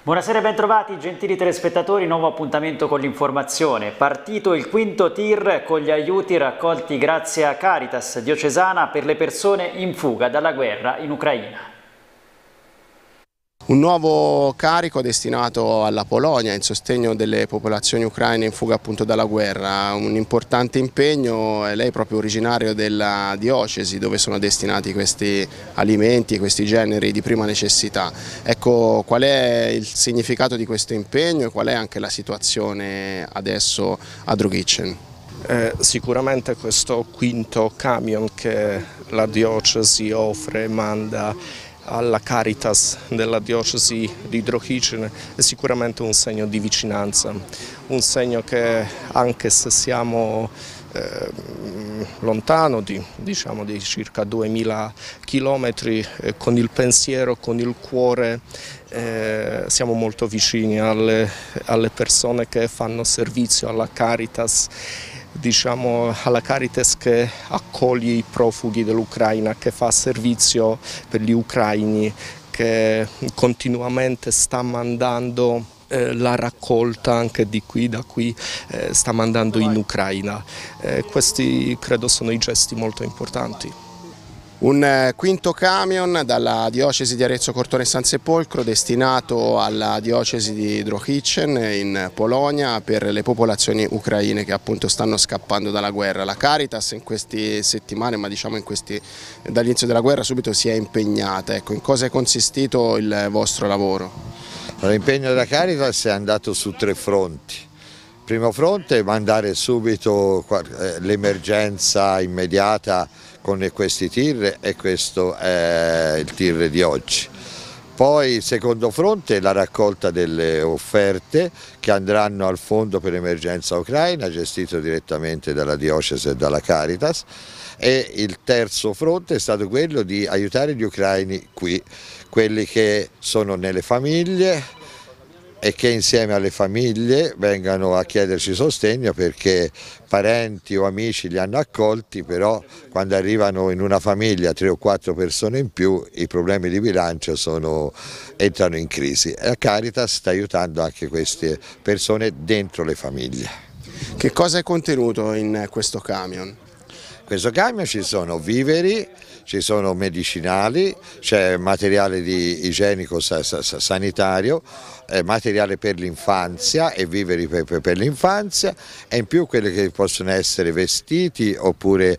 Buonasera e bentrovati gentili telespettatori, nuovo appuntamento con l'informazione. Partito il quinto tir con gli aiuti raccolti grazie a Caritas diocesana per le persone in fuga dalla guerra in Ucraina. Un nuovo carico destinato alla Polonia in sostegno delle popolazioni ucraine in fuga appunto dalla guerra, un importante impegno. Lei è proprio originario della diocesi dove sono destinati questi alimenti, questi generi di prima necessità. Ecco, qual è il significato di questo impegno e qual è anche la situazione adesso a Drohicem? Sicuramente questo quinto camion che la diocesi offre e manda alla Caritas della diocesi di Drohicem è sicuramente un segno di vicinanza, un segno che anche se siamo lontano di circa 2000 chilometri, con il pensiero, con il cuore siamo molto vicini alle persone che fanno servizio alla Caritas. Alla Caritas che accoglie i profughi dell'Ucraina, che fa servizio per gli ucraini, che continuamente sta mandando la raccolta anche di qui, da qui, sta mandando in Ucraina. Questi credo sono i gesti molto importanti. Un quinto camion dalla diocesi di Arezzo Cortona e San Sepolcro destinato alla diocesi di Drohicem in Polonia per le popolazioni ucraine che appunto stanno scappando dalla guerra. La Caritas in queste settimane, ma dall'inizio della guerra subito si è impegnata. Ecco, in cosa è consistito il vostro lavoro? L'impegno della Caritas è andato su 3 fronti. Il primo fronte è mandare subito l'emergenza immediata con questi tir, e questo è il tir di oggi. Poi il secondo fronte è la raccolta delle offerte che andranno al Fondo per l'emergenza ucraina, gestito direttamente dalla diocesi e dalla Caritas, e il terzo fronte è stato quello di aiutare gli ucraini qui, quelli che sono nelle famiglie e che insieme alle famiglie vengano a chiederci sostegno perché parenti o amici li hanno accolti, però quando arrivano in una famiglia 3 o 4 persone in più i problemi di bilancio entrano in crisi e la Caritas sta aiutando anche queste persone dentro le famiglie. Che cosa è contenuto in questo camion? In questo camion ci sono viveri, ci sono medicinali, c'è materiale igienico sanitario, materiale per l'infanzia e viveri per l'infanzia, e in più quelli che possono essere vestiti oppure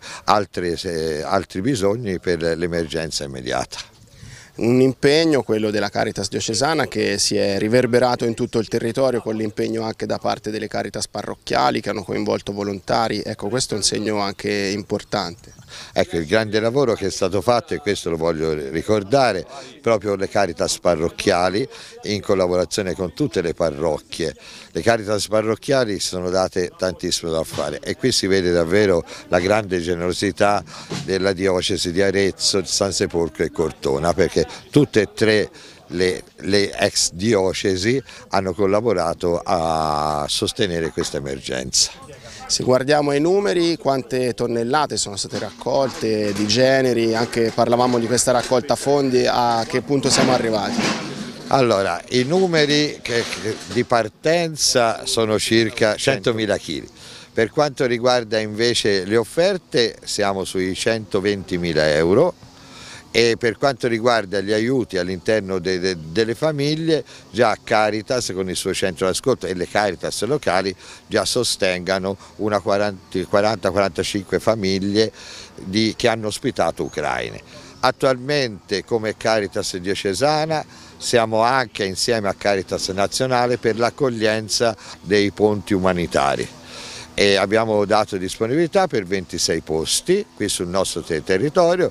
altri bisogni per l'emergenza immediata. Un impegno, quello della Caritas diocesana, che si è riverberato in tutto il territorio con l'impegno anche da parte delle Caritas parrocchiali che hanno coinvolto volontari. Ecco, questo è un segno anche importante. Ecco, il grande lavoro che è stato fatto, e questo lo voglio ricordare, proprio le Caritas parrocchiali in collaborazione con tutte le parrocchie. Le Caritas parrocchiali si sono date tantissimo da fare e qui si vede davvero la grande generosità della diocesi di Arezzo, San Sepolcro e Cortona, perché tutte e 3 le ex diocesi hanno collaborato a sostenere questa emergenza. Se guardiamo i numeri, quante tonnellate sono state raccolte, di generi, anche parlavamo di questa raccolta fondi, a che punto siamo arrivati? Allora, i numeri di partenza sono circa 100.000 kg. Per quanto riguarda invece le offerte siamo sui 120.000 euro. E per quanto riguarda gli aiuti all'interno delle famiglie, già Caritas con il suo centro d'ascolto e le Caritas locali già sostengano una 40-45 famiglie che hanno ospitato ucraine. Attualmente come Caritas diocesana siamo anche insieme a Caritas nazionale per l'accoglienza dei ponti umanitari. E abbiamo dato disponibilità per 26 posti qui sul nostro territorio,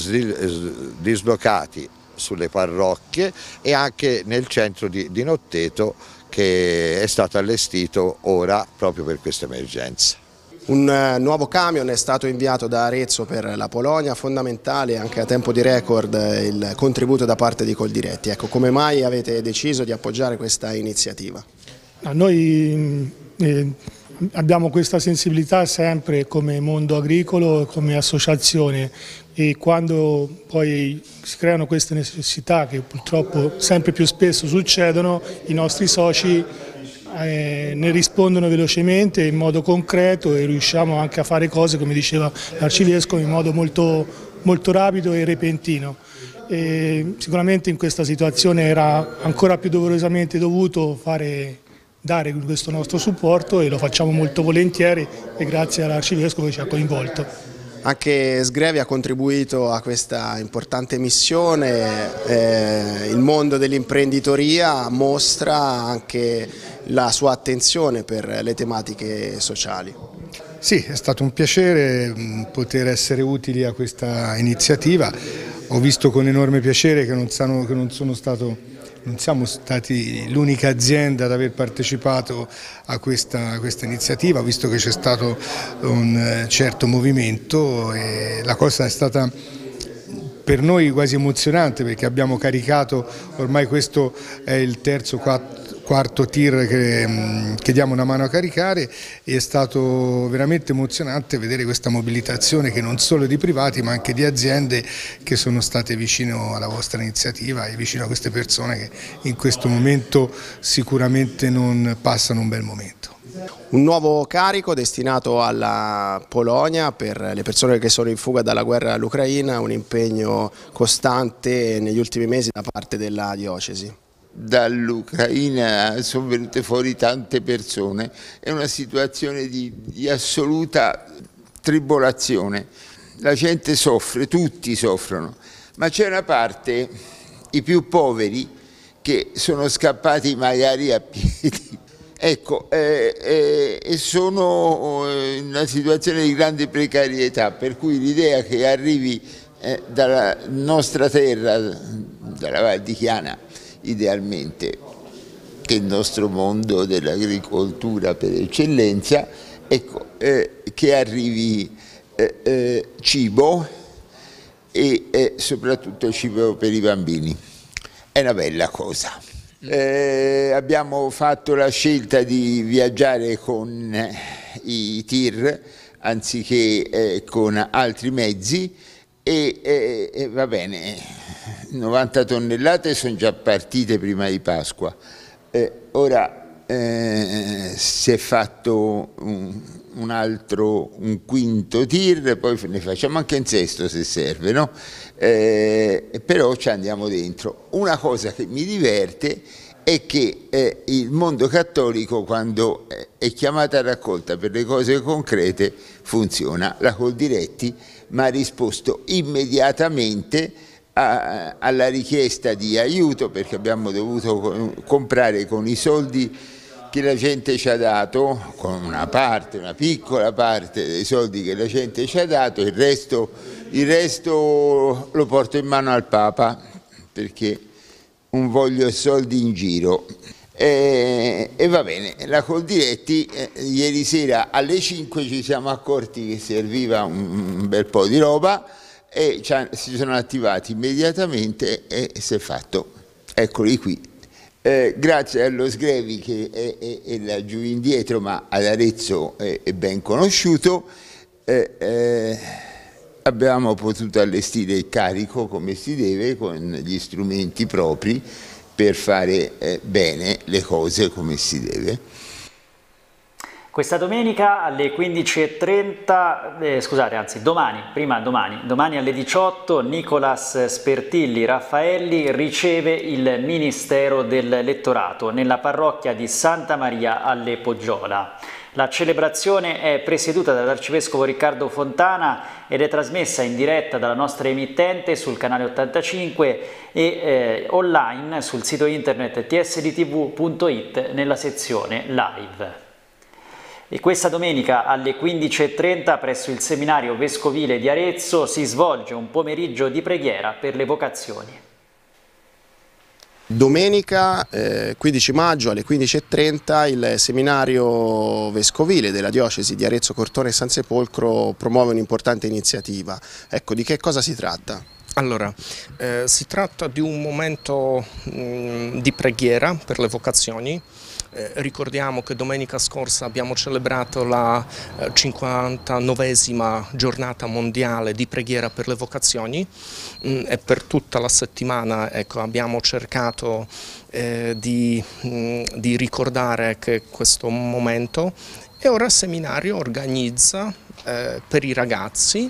dislocati sulle parrocchie e anche nel centro di Notteto che è stato allestito ora proprio per questa emergenza. Un nuovo camion è stato inviato da Arezzo per la Polonia, fondamentale anche a tempo di record il contributo da parte di Coldiretti. Ecco, come mai avete deciso di appoggiare questa iniziativa? Noi abbiamo questa sensibilità sempre come mondo agricolo, come associazione, e quando poi si creano queste necessità che purtroppo sempre più spesso succedono, i nostri soci ne rispondono velocemente, in modo concreto, e riusciamo anche a fare cose, come diceva l'Arcivescovo, in modo molto, molto rapido e repentino. E sicuramente in questa situazione era ancora più doverosamente dovuto dare questo nostro supporto, e lo facciamo molto volentieri, e grazie all'Arcivescovo che ci ha coinvolto. Anche Sgrevi ha contribuito a questa importante missione, il mondo dell'imprenditoria mostra anche la sua attenzione per le tematiche sociali. Sì, è stato un piacere poter essere utili a questa iniziativa. Ho visto con enorme piacere che non siamo stati l'unica azienda ad aver partecipato a questa iniziativa, visto che c'è stato un certo movimento, e la cosa è stata per noi quasi emozionante, perché abbiamo caricato, ormai questo è il terzo quarto tir che diamo una mano a caricare, e è stato veramente emozionante vedere questa mobilitazione, che non solo di privati ma anche di aziende che sono state vicino alla vostra iniziativa e vicino a queste persone che in questo momento sicuramente non passano un bel momento. Un nuovo carico destinato alla Polonia per le persone che sono in fuga dalla guerra all'Ucraina, un impegno costante negli ultimi mesi da parte della diocesi. Dall'Ucraina sono venute fuori tante persone, è una situazione di assoluta tribolazione, la gente soffre, tutti soffrono, ma c'è una parte, i più poveri, che sono scappati magari a piedi. Ecco, e sono in una situazione di grande precarietà, per cui l'idea che arrivi dalla nostra terra, dalla Val di Chiana, idealmente, che è il nostro mondo dell'agricoltura per eccellenza, ecco, che arrivi cibo e soprattutto cibo per i bambini. È una bella cosa. Abbiamo fatto la scelta di viaggiare con i tir anziché con altri mezzi, e va bene, 90 tonnellate sono già partite prima di Pasqua. Ora si è fatto un quinto tir, poi ne facciamo anche un sesto se serve, no? Però ci andiamo dentro. Una cosa che mi diverte è che il mondo cattolico, quando è chiamata a raccolta per le cose concrete, funziona. La Coldiretti mi ha risposto immediatamente alla richiesta di aiuto, perché abbiamo dovuto comprare con i soldi che la gente ci ha dato, con una piccola parte dei soldi che la gente ci ha dato, il resto lo porto in mano al Papa, perché non voglio soldi in giro. E va bene, la Coldiretti ieri sera alle 5 ci siamo accorti che serviva un bel po' di roba, e si sono attivati immediatamente e si è fatto. Eccoli qui. Grazie allo Sgrevi, che è laggiù indietro, ma ad Arezzo è ben conosciuto, abbiamo potuto allestire il carico come si deve, con gli strumenti propri, per fare bene le cose come si deve. Questa domenica alle 15:30, scusate, anzi domani alle 18, Nicolas Spertilli Raffaelli riceve il Ministero del Lettorato nella parrocchia di Santa Maria alle Poggiola. La celebrazione è presieduta dall'Arcivescovo Riccardo Fontana ed è trasmessa in diretta dalla nostra emittente sul canale 85 e online sul sito internet tsdtv.it nella sezione live. E questa domenica alle 15:30 presso il seminario vescovile di Arezzo si svolge un pomeriggio di preghiera per le vocazioni. Domenica 15 maggio alle 15:30 il seminario vescovile della diocesi di Arezzo, Cortona e San Sepolcro promuove un'importante iniziativa. Ecco, di che cosa si tratta? Allora, si tratta di un momento di preghiera per le vocazioni. Ricordiamo che domenica scorsa abbiamo celebrato la 59esima giornata mondiale di preghiera per le vocazioni e per tutta la settimana, ecco, abbiamo cercato di ricordare che questo momento, e ora il seminario organizza per i ragazzi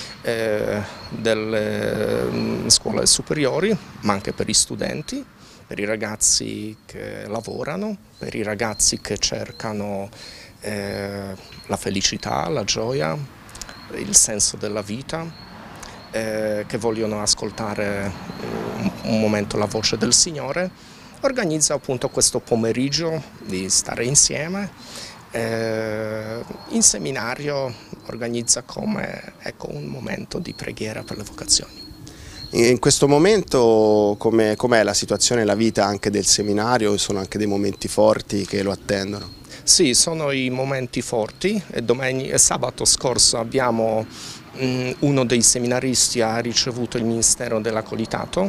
delle scuole superiori, ma anche per gli studenti, per i ragazzi che lavorano, per i ragazzi che cercano la felicità, la gioia, il senso della vita, che vogliono ascoltare un momento la voce del Signore. Organizza appunto questo pomeriggio di stare insieme. In seminario organizza come, ecco, un momento di preghiera per le vocazioni. In questo momento com'è la situazione e la vita anche del seminario? Sono anche dei momenti forti che lo attendono? Sì, sono i momenti forti. Sabato scorso abbiamo uno dei seminaristi ha ricevuto il Ministero dell'Acolitato,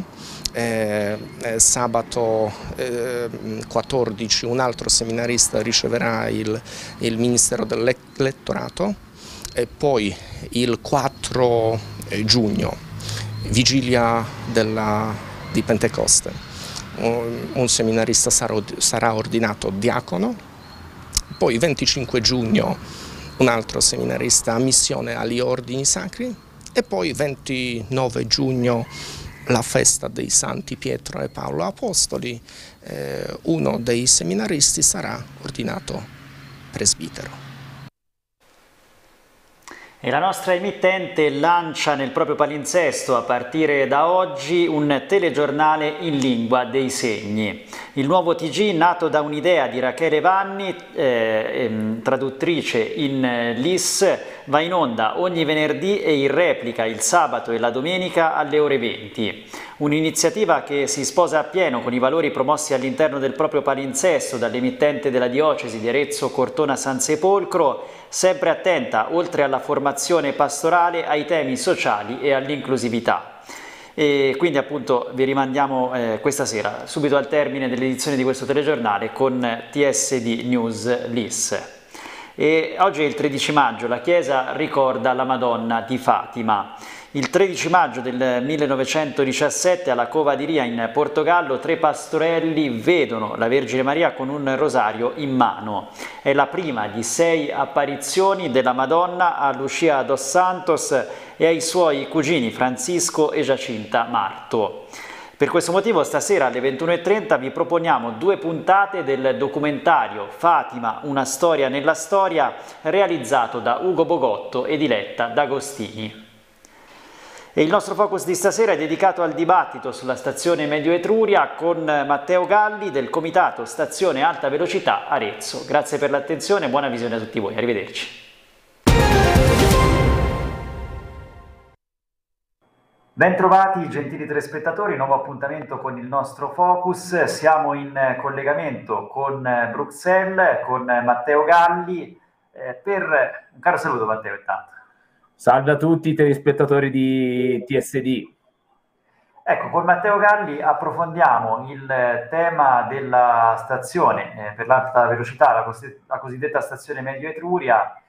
sabato 14 un altro seminarista riceverà il Ministero dell'Elettorato, e poi il 4 giugno, vigilia di Pentecoste, un seminarista sarà ordinato diacono, poi il 25 giugno un altro seminarista a missione agli ordini sacri, e poi il 29 giugno la festa dei Santi Pietro e Paolo Apostoli, uno dei seminaristi sarà ordinato presbitero. E la nostra emittente lancia nel proprio palinsesto a partire da oggi un telegiornale in lingua dei segni. Il nuovo TG, nato da un'idea di Rachele Vanni, traduttrice in LIS, va in onda ogni venerdì e in replica il sabato e la domenica alle ore 20. Un'iniziativa che si sposa appieno con i valori promossi all'interno del proprio palinsesto dall'emittente della diocesi di Arezzo Cortona San Sepolcro, sempre attenta, oltre alla formazione pastorale, ai temi sociali e all'inclusività. E quindi appunto vi rimandiamo questa sera, subito al termine dell'edizione di questo telegiornale, con TSD News LIS. E oggi è il 13 maggio, la Chiesa ricorda la Madonna di Fatima. Il 13 maggio del 1917 alla Cova di Ria in Portogallo 3 pastorelli vedono la Vergine Maria con un rosario in mano. È la prima di 6 apparizioni della Madonna a Lucia dos Santos e ai suoi cugini Francisco e Giacinta Marto. Per questo motivo stasera alle 21:30 vi proponiamo 2 puntate del documentario Fatima, una storia nella storia, realizzato da Ugo Bogotto e Diletta D'Agostini. E il nostro focus di stasera è dedicato al dibattito sulla stazione Medio Etruria con Matteo Galli del Comitato Stazione Alta Velocità Arezzo. Grazie per l'attenzione e buona visione a tutti voi. Arrivederci. Bentrovati gentili telespettatori, nuovo appuntamento con il nostro focus. Siamo in collegamento con Bruxelles, con Matteo Galli, per un caro saluto Matteo intanto. Salve a tutti i telespettatori di TSD. Ecco, con Matteo Galli approfondiamo il tema della stazione per l'alta velocità, la cosiddetta stazione Medio Etruria,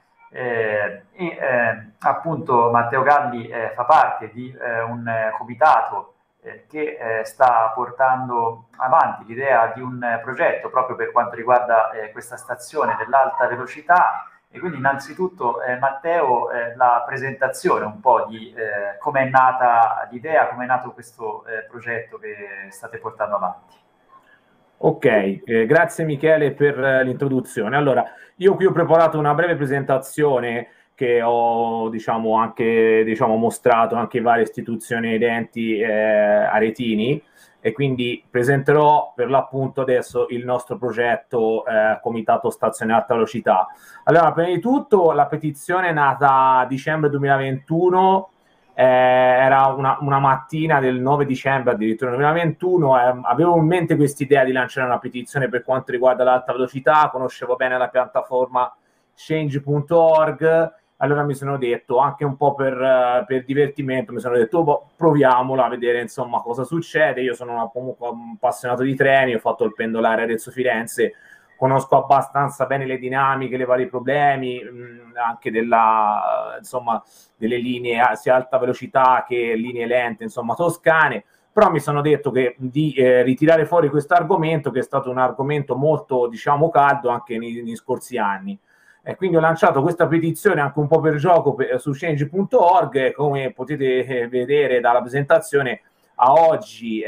appunto Matteo Galli fa parte di un comitato che sta portando avanti l'idea di un progetto proprio per quanto riguarda questa stazione dell'alta velocità. E quindi innanzitutto Matteo, la presentazione un po' di come è nata l'idea, come è nato questo progetto che state portando avanti. Ok, grazie Michele per l'introduzione. Allora, io qui ho preparato una breve presentazione che ho anche mostrato anche in varie istituzioni ed enti aretini, e quindi presenterò per l'appunto adesso il nostro progetto Comitato Stazione Alta Velocità. Allora, prima di tutto la petizione è nata a dicembre 2021, era una mattina del 9 dicembre addirittura 2021, avevo in mente quest'idea di lanciare una petizione per quanto riguarda l'alta velocità, conoscevo bene la piattaforma change.org, allora mi sono detto, anche un po' per divertimento, mi sono detto proviamola a vedere insomma cosa succede. Io sono comunque un appassionato di treni, ho fatto il pendolare Arezzo-Firenze, conosco abbastanza bene le dinamiche, i vari problemi, anche insomma, delle linee sia alta velocità che linee lente, insomma, toscane, però mi sono detto che di ritirare fuori questo argomento, che è stato un argomento molto, diciamo, caldo anche negli scorsi anni. Quindi ho lanciato questa petizione anche un po' per gioco su change.org, come potete vedere dalla presentazione a oggi,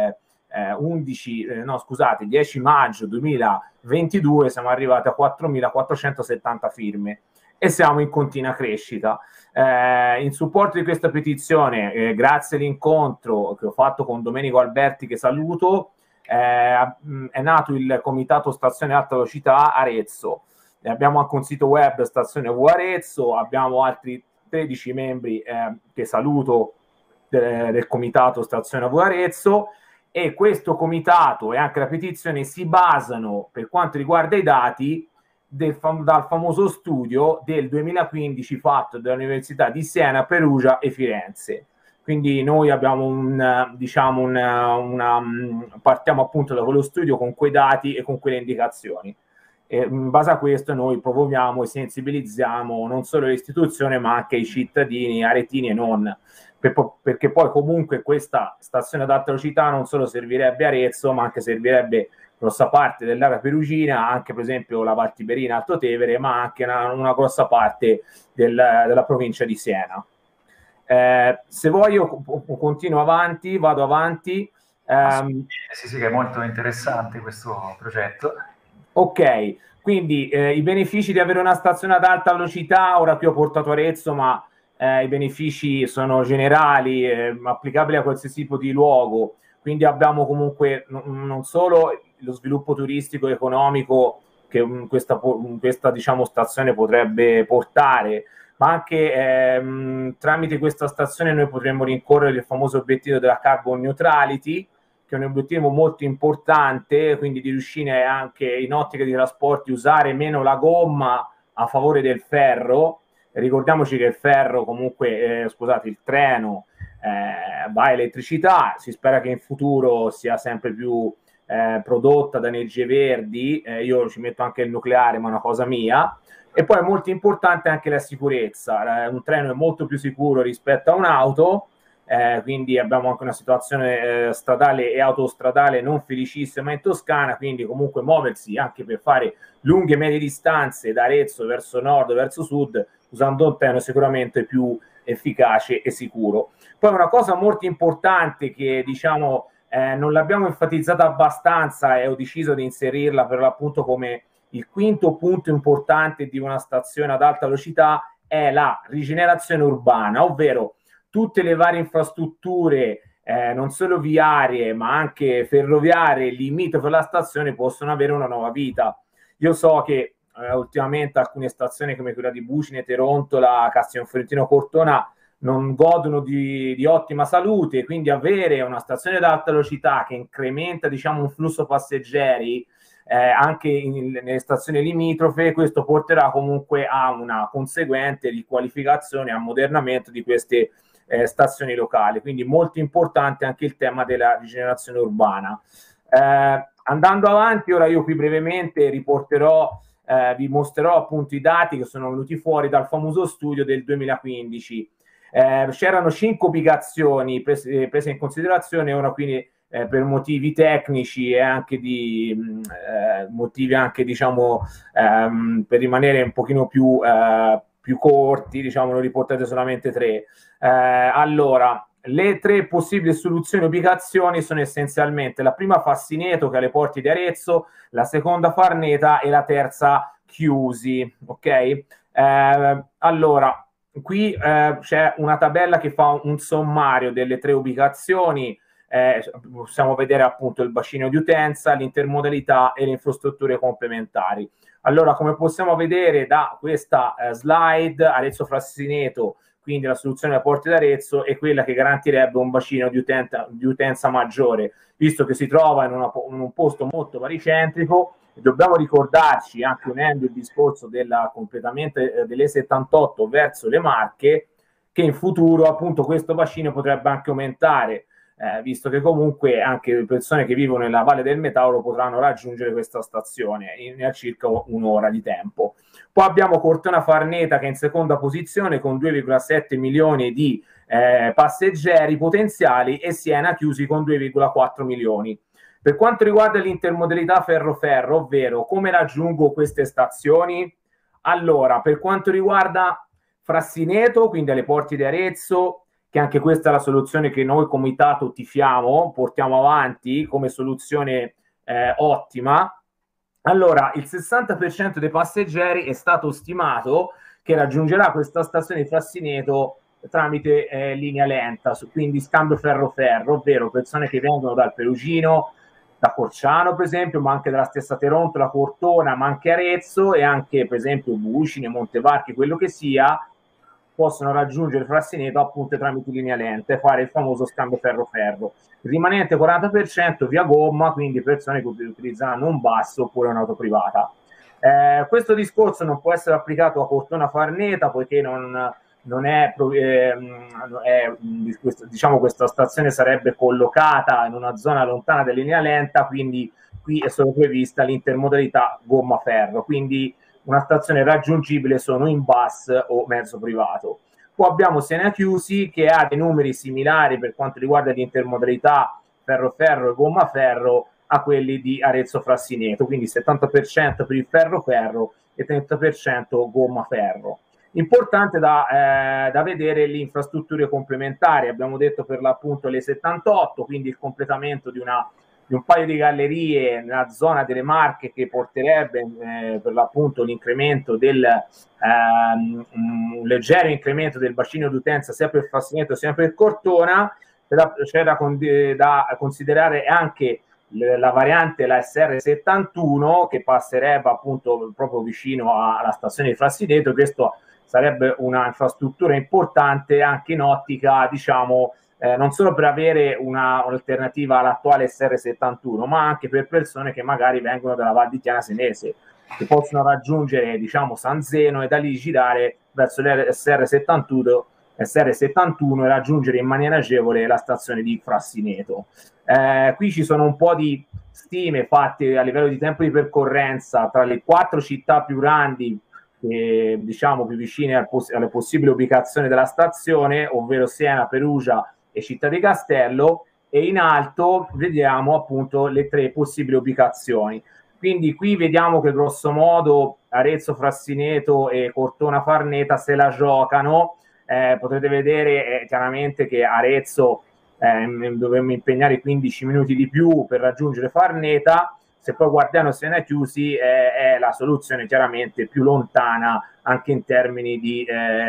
10 maggio 2022, siamo arrivati a 4.470 firme e siamo in continua crescita. In supporto di questa petizione, grazie all'incontro che ho fatto con Domenico Alberti, che saluto, è nato il Comitato Stazione Alta Velocità Arezzo. Abbiamo anche un sito web, Stazione V Arezzo, abbiamo altri 13 membri che saluto del Comitato Stazione V Arezzo, e questo comitato e anche la petizione si basano, per quanto riguarda i dati, dal famoso studio del 2015 fatto dall'Università di Siena, Perugia e Firenze. Quindi noi abbiamo partiamo appunto da quello studio con quei dati e con quelle indicazioni. E in base a questo noi promuoviamo e sensibilizziamo non solo l'istituzione ma anche i cittadini aretini e non, perché poi comunque questa stazione ad alta velocità non solo servirebbe Arezzo ma anche servirebbe grossa parte dell'area perugina, anche per esempio la Val Tiberina, Alto Tevere, ma anche una grossa parte della provincia di Siena. Se vuoi io continuo avanti, vado avanti. Sì, che è molto interessante questo progetto. Ok, quindi i benefici di avere una stazione ad alta velocità, ora qui ho portato Arezzo, ma i benefici sono generali, applicabili a qualsiasi tipo di luogo, quindi abbiamo comunque non solo lo sviluppo turistico e economico che questa diciamo, stazione potrebbe portare, ma anche tramite questa stazione noi potremmo rincorrere il famoso obiettivo della carbon neutrality, che è un obiettivo molto importante, quindi di riuscire anche in ottica di trasporti usare meno la gomma a favore del ferro. Ricordiamoci che il ferro comunque, scusate, il treno va a elettricità, si spera che in futuro sia sempre più prodotta da energie verdi, io ci metto anche il nucleare, ma è una cosa mia. E poi è molto importante anche la sicurezza, un treno è molto più sicuro rispetto a un'auto, quindi abbiamo anche una situazione stradale e autostradale non felicissima in Toscana, quindi comunque muoversi anche per fare lunghe e medie distanze da Arezzo verso nord, verso sud, usando un treno è sicuramente più efficace e sicuro. Poi una cosa molto importante che diciamo non l'abbiamo enfatizzata abbastanza e ho deciso di inserirla per l'appunto come il quinto punto importante di una stazione ad alta velocità è la rigenerazione urbana, ovvero tutte le varie infrastrutture, non solo viarie, ma anche ferroviarie, limitrofe alla stazione, possono avere una nuova vita. Io so che ultimamente alcune stazioni come quella di Bucine, Terontola, Castelfiorentino, Cortona non godono di ottima salute, quindi avere una stazione ad alta velocità che incrementa, diciamo, un flusso passeggeri anche nelle stazioni limitrofe, questo porterà comunque a una conseguente riqualificazione e ammodernamento di queste stazioni locali, quindi molto importante anche il tema della rigenerazione urbana. Andando avanti, ora io qui brevemente vi mostrerò appunto i dati che sono venuti fuori dal famoso studio del 2015. C'erano 5 ubicazioni prese in considerazione, ora quindi per motivi tecnici e anche di motivi anche diciamo per rimanere un pochino più corti, diciamo, ne riportate solamente 3. Allora, le 3 possibili soluzioni ubicazioni sono essenzialmente la prima Fassineto, che è alle porte di Arezzo, la seconda Farneta e la terza Chiusi, ok? Allora, qui c'è una tabella che fa un sommario delle 3 ubicazioni, possiamo vedere appunto il bacino di utenza, l'intermodalità e le infrastrutture complementari. Allora, come possiamo vedere da questa slide, Arezzo Frassineto, quindi la soluzione della Porta d'Arezzo, è quella che garantirebbe un bacino di utenza maggiore, visto che si trova in un posto molto baricentrico. E dobbiamo ricordarci, anche unendo il discorso del completamento dell'E78 verso le Marche, che in futuro appunto questo bacino potrebbe anche aumentare visto che comunque anche le persone che vivono nella Valle del Metauro potranno raggiungere questa stazione in circa un'ora di tempo. Poi abbiamo Cortona Farneta che è in seconda posizione con 2,7 milioni di passeggeri potenziali e Siena Chiusi con 2,4 milioni. Per quanto riguarda l'intermodalità ferro-ferro, ovvero come raggiungo queste stazioni, allora per quanto riguarda Frassineto, quindi alle porte di Arezzo, che anche questa è la soluzione che noi comitato tifiamo, portiamo avanti come soluzione ottima. Allora, il 60% dei passeggeri è stato stimato che raggiungerà questa stazione di Frassineto tramite linea lenta, quindi scambio ferro-ferro, ovvero persone che vengono dal Perugino, da Corciano per esempio, ma anche dalla stessa Terontola, Cortona, ma anche Arezzo e anche per esempio Bucine, Montevarchi, quello che sia, possono raggiungere Frassineto appunto tramite linea lenta e fare il famoso scambio ferro-ferro. Il rimanente 40% via gomma, quindi persone che utilizzeranno un bus oppure un'auto privata. Questo discorso non può essere applicato a Cortona Farneta poiché non è diciamo, questa stazione sarebbe collocata in una zona lontana della linea lenta, quindi qui è solo prevista l'intermodalità gomma-ferro, quindi una stazione raggiungibile sono in bus o mezzo privato. Poi abbiamo Siena Chiusi che ha dei numeri similari per quanto riguarda l'intermodalità ferro-ferro e gomma-ferro a quelli di Arezzo Frassineto, quindi 70% per il ferro-ferro e 30% gomma-ferro. Importante da vedere le infrastrutture complementari, abbiamo detto per l'appunto le 78, quindi il completamento di un paio di gallerie nella zona delle Marche che porterebbe per l'appunto l'incremento un leggero incremento del bacino d'utenza sia per Frassineto sia per Cortona. C'è da considerare anche la variante, la SR71, che passerebbe appunto proprio vicino alla stazione di Frassineto. Questo sarebbe una infrastruttura importante anche in ottica, diciamo, non solo per avere un'alternativa all'attuale SR71, ma anche per persone che magari vengono dalla Val di Chiana Senese, che possono raggiungere, diciamo, San Zeno e da lì girare verso l'SR71 e raggiungere in maniera agevole la stazione di Frassineto. Qui ci sono un po' di stime fatte a livello di tempo di percorrenza tra le 4 città più grandi, diciamo più vicine alle possibili ubicazioni della stazione, ovvero Siena, Perugia e Città di Castello, e in alto vediamo appunto le 3 possibili ubicazioni. Quindi qui vediamo che grosso modo Arezzo, Frassineto e Cortona Farneta se la giocano. Potete vedere chiaramente che Arezzo dovremmo impegnare 15 minuti di più per raggiungere Farneta. Se poi guardiamo Siena Chiusi è la soluzione chiaramente più lontana anche in termini di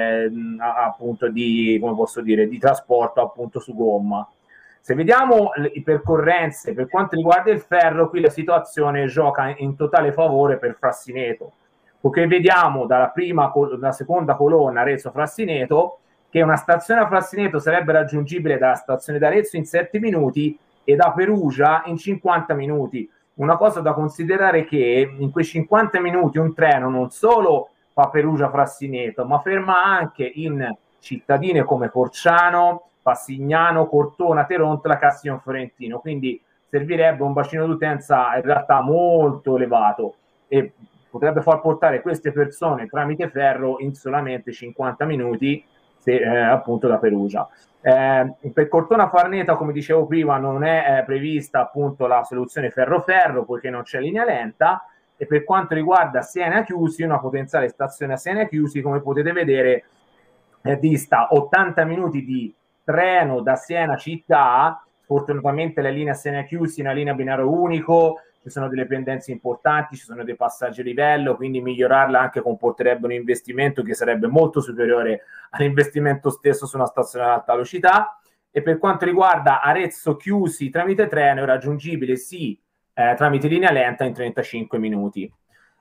appunto di, come posso dire, di trasporto appunto su gomma. Se vediamo le percorrenze per quanto riguarda il ferro, qui la situazione gioca in totale favore per Frassineto, perché vediamo dalla seconda colonna Arezzo-Frassineto che una stazione a Frassineto sarebbe raggiungibile dalla stazione d'Arezzo in 7 minuti e da Perugia in 50 minuti. Una cosa da considerare è che in quei 50 minuti un treno non solo fa Perugia-Frassineto, ma ferma anche in cittadine come Corciano, Passignano, Cortona, Terontola, Castiglion Fiorentino, quindi servirebbe un bacino d'utenza in realtà molto elevato e potrebbe far portare queste persone tramite ferro in solamente 50 minuti appunto da Perugia. Per Cortona Farneta, come dicevo prima, non è prevista appunto la soluzione ferro-ferro poiché non c'è linea lenta, e per quanto riguarda Siena Chiusi, una potenziale stazione a Siena Chiusi, come potete vedere, dista 80 minuti di treno da Siena città. Fortunatamente la linea Siena Chiusi è una linea binario unico, ci sono delle pendenze importanti, ci sono dei passaggi a livello, quindi migliorarla anche comporterebbe un investimento che sarebbe molto superiore all'investimento stesso su una stazione ad alta velocità. E per quanto riguarda Arezzo Chiusi tramite treno è raggiungibile sì tramite linea lenta in 35 minuti.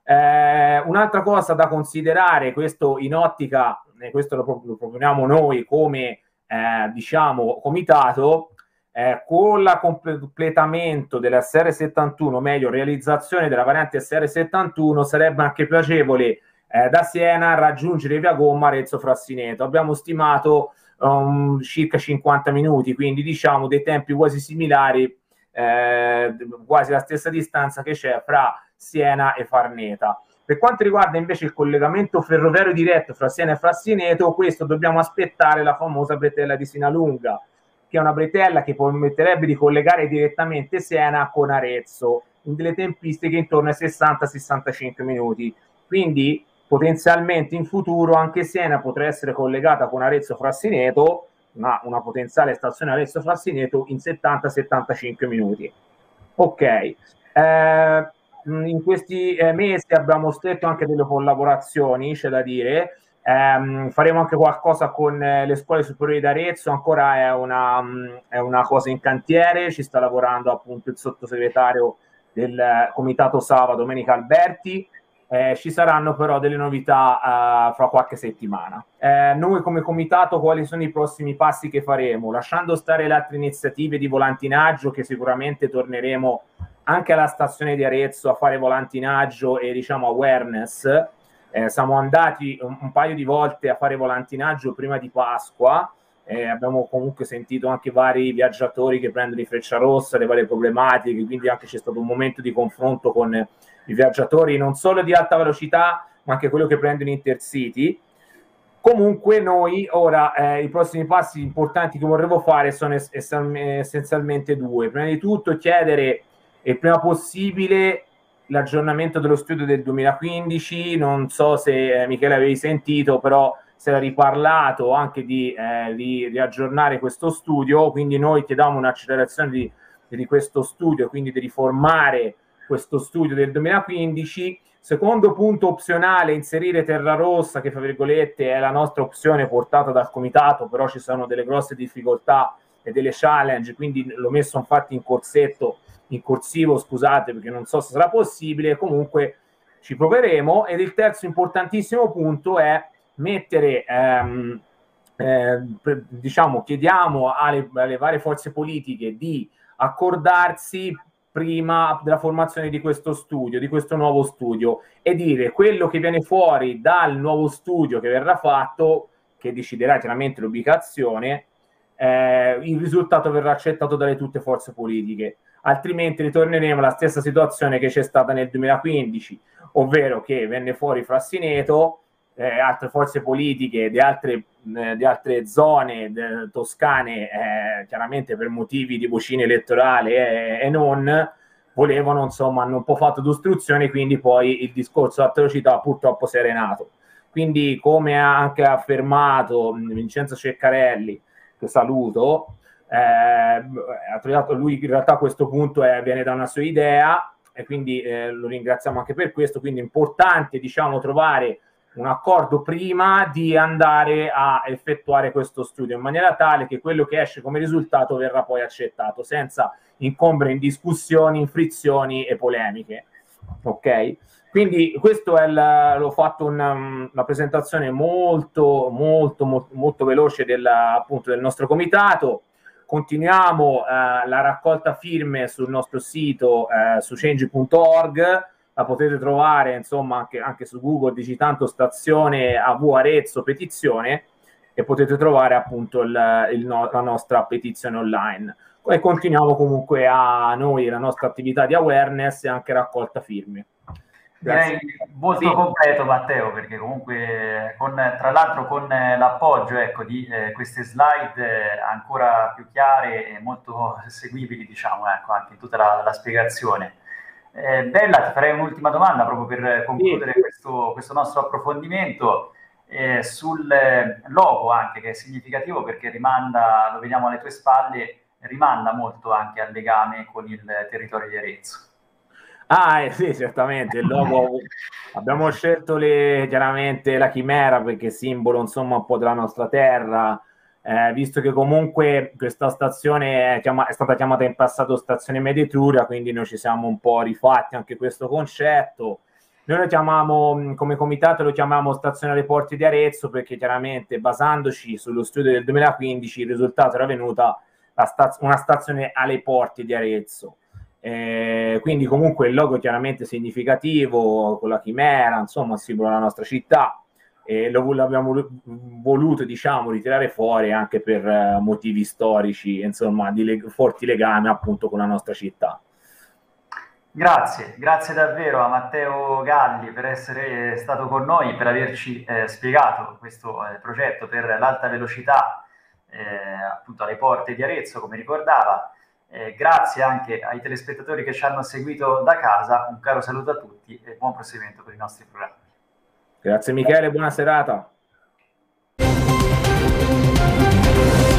Un'altra cosa da considerare, questo in ottica, questo lo proponiamo noi come diciamo comitato, con il completamento della SR71, meglio realizzazione della variante SR71, sarebbe anche piacevole da Siena raggiungere via gomma Arezzo Frassineto. Abbiamo stimato circa 50 minuti, quindi diciamo dei tempi quasi similari, quasi la stessa distanza che c'è fra Siena e Farneta. Per quanto riguarda invece il collegamento ferroviario diretto fra Siena e Frassineto, questo dobbiamo aspettare la famosa bretella di Sinalunga, che è una bretella che permetterebbe di collegare direttamente Siena con Arezzo in delle tempistiche intorno ai 60-65 minuti. Quindi potenzialmente in futuro anche Siena potrà essere collegata con Arezzo Frassineto, una potenziale stazione Arezzo Frassineto in 70-75 minuti. Ok. In questi mesi abbiamo stretto anche delle collaborazioni, c'è da dire. Faremo anche qualcosa con le scuole superiori d'Arezzo, ancora è una cosa in cantiere, ci sta lavorando appunto il sottosegretario del comitato Sava, Domenica Alberti. Ci saranno però delle novità fra qualche settimana. Noi come comitato quali sono i prossimi passi che faremo? Lasciando stare le altre iniziative di volantinaggio, che sicuramente torneremo anche alla stazione di Arezzo a fare volantinaggio e diciamo awareness. Siamo andati un paio di volte a fare volantinaggio prima di Pasqua, abbiamo comunque sentito anche vari viaggiatori che prendono i Frecciarossa, le varie problematiche, quindi anche c'è stato un momento di confronto con i viaggiatori non solo di alta velocità ma anche quello che prendono Intercity. Comunque noi ora i prossimi passi importanti che vorremmo fare sono essenzialmente due. Prima di tutto chiedere il prima possibile l'aggiornamento dello studio del 2015, non so se Michele avevi sentito, però si era riparlato anche di riaggiornare questo studio, quindi noi chiediamo un'accelerazione di questo studio, quindi di riformare questo studio del 2015. Secondo punto opzionale, inserire Terrarossa, che fra virgolette è la nostra opzione portata dal comitato, però ci sono delle grosse difficoltà e delle challenge, quindi l'ho messo infatti in corsivo, scusate, perché non so se sarà possibile, comunque ci proveremo. Ed il terzo importantissimo punto è mettere, diciamo, chiediamo alle varie forze politiche di accordarsi prima della formazione di questo studio, di questo nuovo studio, e dire quello che viene fuori dal nuovo studio che verrà fatto, che deciderà chiaramente l'ubicazione, il risultato verrà accettato dalle tutte forze politiche. Altrimenti ritorneremo alla stessa situazione che c'è stata nel 2015, ovvero che venne fuori Frassineto, altre forze politiche di altre zone toscane, chiaramente per motivi di vocina elettorale e non, volevano, insomma, hanno un po' fatto d'ostruzione, quindi poi il discorso della velocità purtroppo si è arenato. Quindi, come ha anche affermato Vincenzo Ceccarelli, che saluto, ha trovato lui in realtà a questo punto viene da una sua idea, e quindi lo ringraziamo anche per questo. Quindi è importante, diciamo, trovare un accordo prima di andare a effettuare questo studio, in maniera tale che quello che esce come risultato verrà poi accettato senza incombere in discussioni, in frizioni e polemiche. Ok? Quindi questo è l'ho fatto una presentazione molto veloce appunto del nostro comitato. Continuiamo la raccolta firme sul nostro sito su change.org, la potete trovare insomma anche su Google digitando stazione AV Arezzo petizione, e potete trovare appunto la nostra petizione online. E continuiamo comunque la nostra attività di awareness e anche raccolta firme. Direi molto completo, Matteo, perché comunque tra l'altro con l'appoggio, ecco, di queste slide ancora più chiare e molto seguibili, diciamo, ecco, anche in tutta la spiegazione. Bella, ti farei un'ultima domanda proprio per concludere questo nostro approfondimento sul logo, anche, che è significativo perché rimanda, lo vediamo alle tue spalle, rimanda molto anche al legame con il territorio di Arezzo. Sì, certamente, il logo abbiamo scelto chiaramente la chimera perché è simbolo, insomma, un po' della nostra terra, visto che comunque questa stazione è stata chiamata in passato stazione Media Etruria, quindi noi ci siamo un po' rifatti anche questo concetto. Noi lo chiamiamo, come comitato lo chiamiamo stazione alle porte di Arezzo, perché chiaramente basandoci sullo studio del 2015 il risultato era venuta una stazione alle porte di Arezzo. Quindi comunque il logo è chiaramente significativo, con la chimera, insomma, simbolo della nostra città, e l'abbiamo voluto, diciamo, ritirare fuori anche per motivi storici, insomma, di forti legami appunto con la nostra città. Grazie davvero a Matteo Galli per essere stato con noi, per averci spiegato questo progetto per l'alta velocità appunto alle porte di Arezzo, come ricordava. Grazie anche ai telespettatori che ci hanno seguito da casa, un caro saluto a tutti e buon proseguimento per i nostri programmi. Grazie Michele, buona serata.